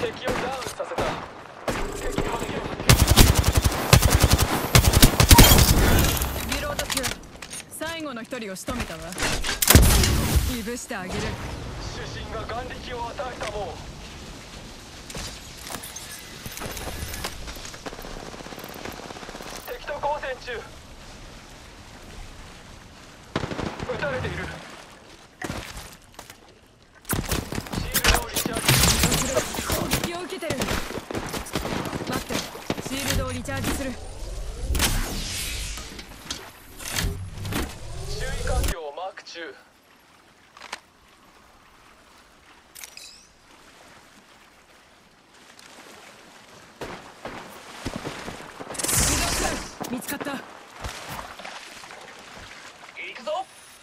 敵をダウンさせた。敵発見。 リロード中。最後の一人を仕留めたわ。いぶしてあげる。 主人が眼力を与えたもん。敵と交戦中。撃たれている。シールドをリチャージ。 攻撃を受けてる。待って、シールドをリチャージする。 注意環境をマーク中。 見つかった。 行くぞ。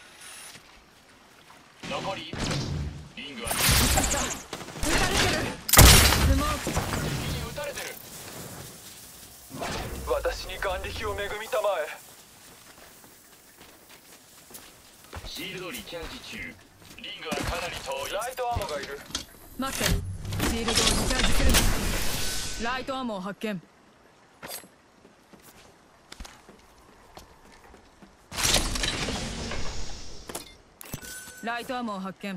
残りリングは見つかった。撃たれてる。スモーク。 敵に撃たれてる。私に眼力を恵みたまえ。シールドリチャージ中。リングはかなり遠い。ライトアーモがいる。 待って、シールドをリチャージする。ライトアーモを発見。ライトアーモを発見。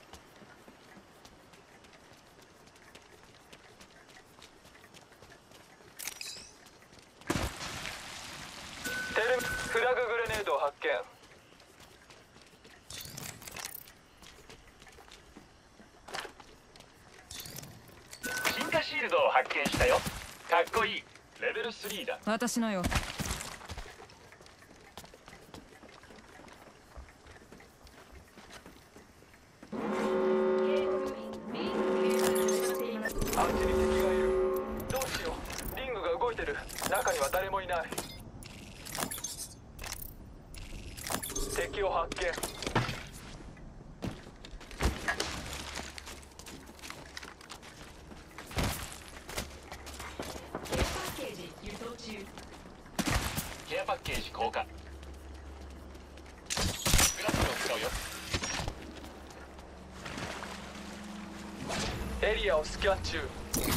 フラググレネードを発見。進化シールドを発見したよ。かっこいい。レベル3だ。 私のよ。 あっちに敵がいる。どうしよう。リングが動いてる。中には誰もいない。敵を発見。ケアパッケージ交換。グラスを使うよ。エリアをスキャン中。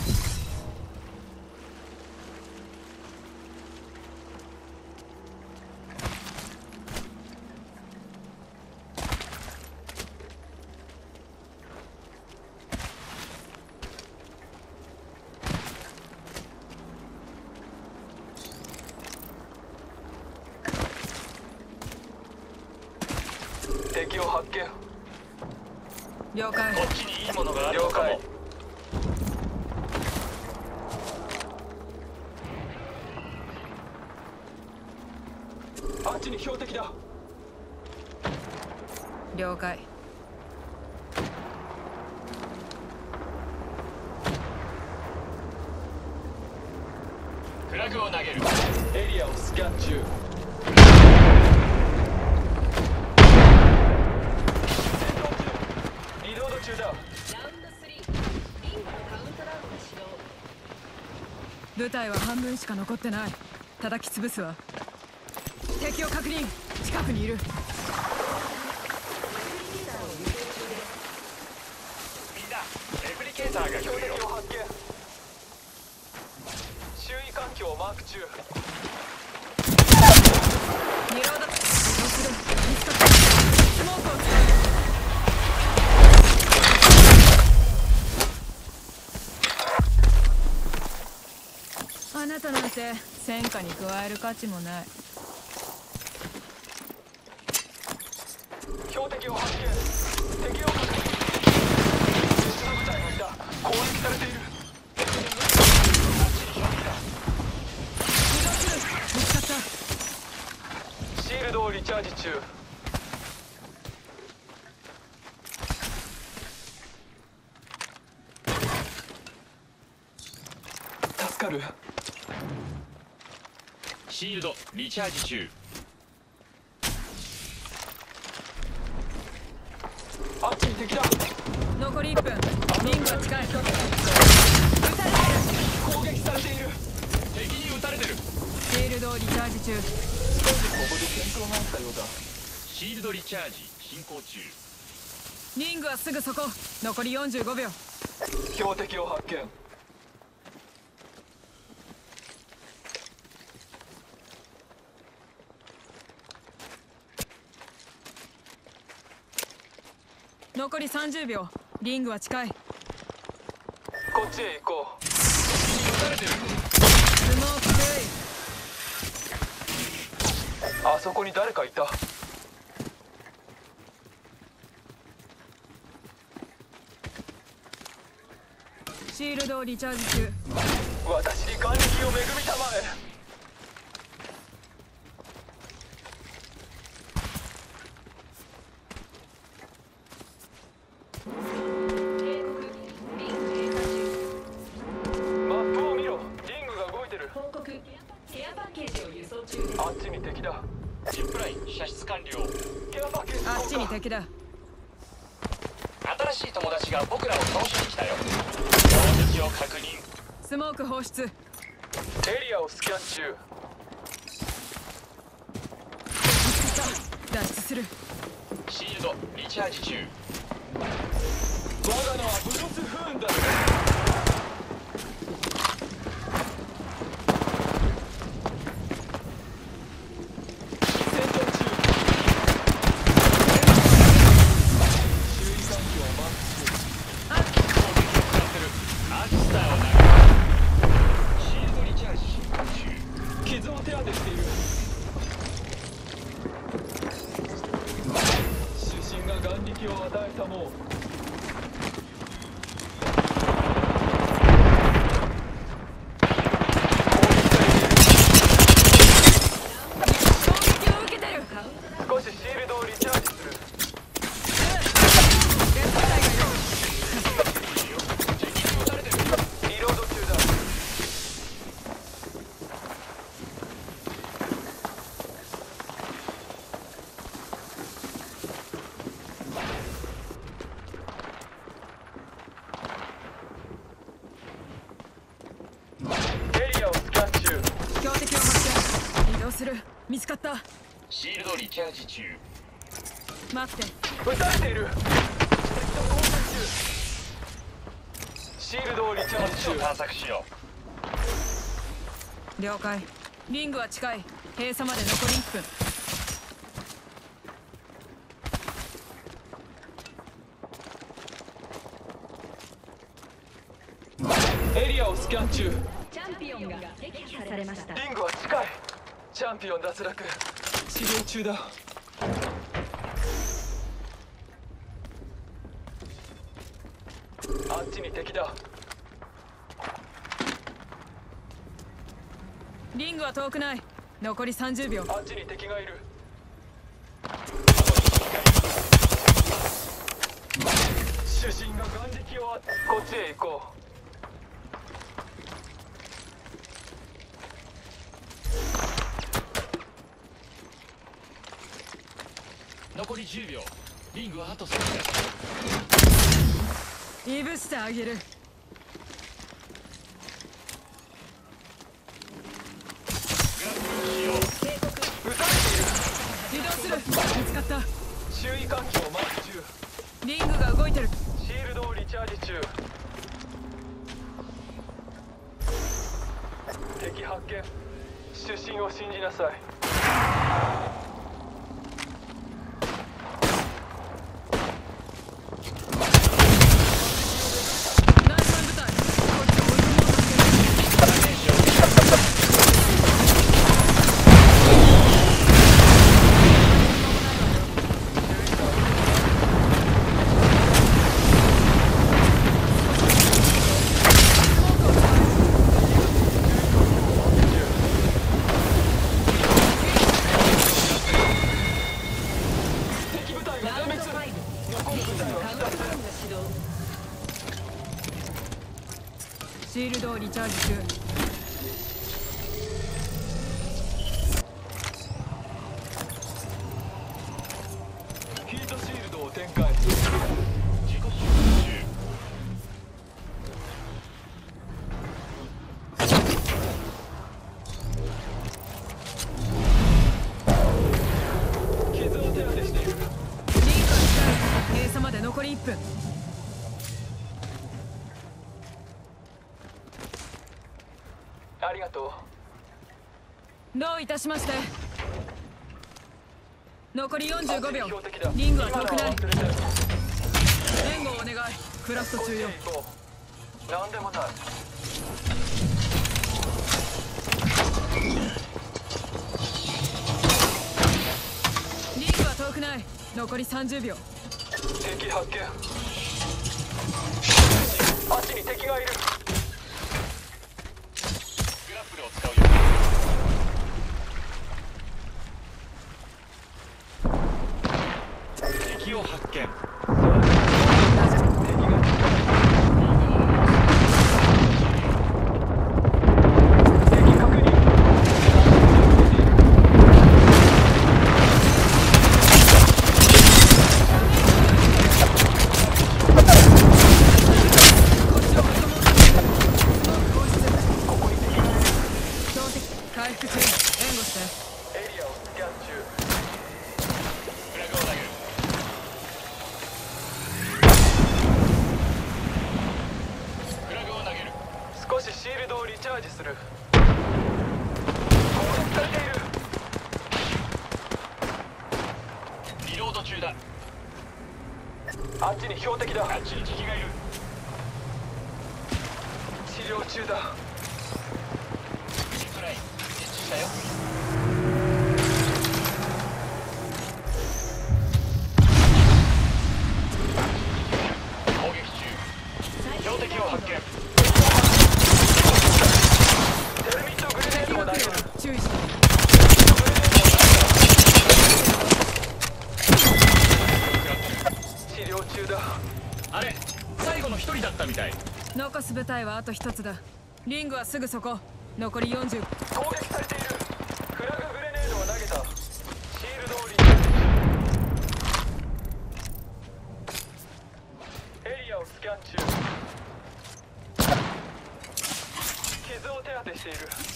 敵を発見。 了解。 こっちにいいものがあるのかも。あっちに標的だ。 了解。 フラグを投げる。エリアをスキャン中。リロード中だ。 部隊は半分しか残ってない。叩き潰すわ。敵を確認。近くにいる。 みんなレプリケーターが標的を発見。周囲環境をマーク中。 リロード。移動する。見つかった。スモークを使う。あなたなんて戦果に加える価値もない。 標的を発見。敵を確認。別の部隊がいた。攻撃されている。あっちに標的だ。 移動する。見つかった。 シールドをリチャージ中。助かる。シールドリチャージ中。あっちに敵だ。 残り1分。リングは近い。撃たれてる。 攻撃されている。敵に撃たれてる。 シールドをリチャージ中。 ここで戦闘があったようだ。シールドリチャージ進行中。 リングはすぐそこ。残り45秒。 標的を発見。 残り30秒。リングは近い。 こっちへ行こう。撃たれてる。 スモーク注意。 あそこに誰かいた。 シールドをリチャージ中。 私に眼力を恵みたまえ。マップを見ろ。リングが動いてる。 報告。ケアパッケージを輸送中。 あっちに敵だ。 ジップライン射出完了。 ケアパッケージあっちに敵だ。 新しい友達が僕らを倒しに来たよ。標的を確認。 スモーク放出。 エリアをスキャン中。 脱出する。 シールドリチャージ中。 我が名はブロスフーンだ。戦闘中。注意喚起をマーク中。 アジスターを投げる。シールドリチャージ進行中。 傷を手当てしている。主審が眼力を与えたもう。少しシールドをリチャージする。リロード中だ。エリアをスキャン中。 標的を発見。移動する。見つかった。 シールドリチャージ中。 待って。 撃たれている。敵と交戦中。シールドをリチャージ中。 探索しよ了解。リングは近い。閉鎖まで残り1分。 エリアをスキャン中。 チャンピオンが撃破されました。 リングは近い。チャンピオン脱落。治療中だ。あっちに敵だ。 リングは遠くない。残り30秒。 あっちに敵がいる。主審が眼力をこっちへ行こう。 う。残り10秒。リングはあと少しです。 いぶしてあげる。 撃たれている。 移動する。見つかった。 注意喚起をマーク中。 リングが動いてる。 シールドをリチャージ中。敵発見。主審を信じなさい。 第3部隊。こっちを追い込もうとしてる。 敵部隊が全滅。残る部隊は2つ。 シールドをリチャージ中。 ヒートシールドを展開。 自己修復中。 傷を手当てしている。 リングは近い。閉鎖まで残り1分。 ありがとう。 どういたしまして。残り45秒。 標的だ。 リングは遠くない。 今のは忘れて。 援護をお願い。クラフト中よ。 行こう。なんでもない。 リングは遠くない。残り30秒。 敵発見。あっちに敵がいる。 グラップルを使うよ。敵を発見。 敵確認。 回復中。援護して。 エリアをスキャン中。 フラグを投げる。フラグを投げる。 少しシールドをリチャージする。攻撃されている。 リロード中だ。 あっちに標的だ。 あっちに敵がいる。 治療中だ。 ジップライン設置したよ。攻撃中。標的を発見。 テルミットグレネー敵が来るよドを投げる。 注意して。 治療中だ。 あれ最後の一人だったみたい。 残す部隊はあと一つだ。リングはすぐそこ。残り40。 攻撃されている。フラググレネードを投げた。シールドをリチャージ。エリアをスキャン中。傷を手当てしている。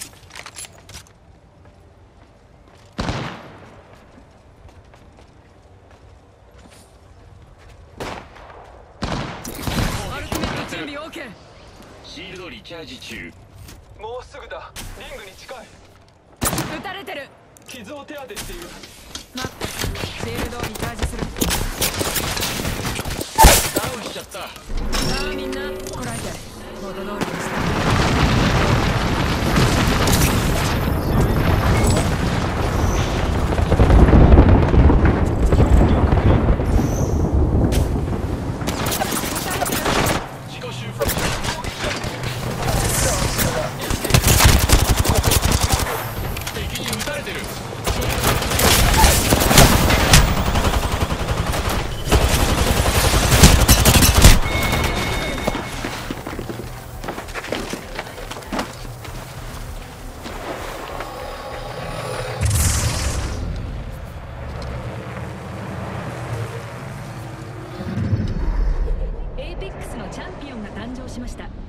アルティメット準備 OK。 シールドリチャージ中。 もうすぐだ。リングに近い。 撃たれてる。 傷を手当てしている。 待って。シールドをリチャージする。 ダウンしちゃった。 さあみんなこらえて。元通りにして。 自己修復中。敵に撃たれてる。 エイペックスのチャンピオンが誕生しました。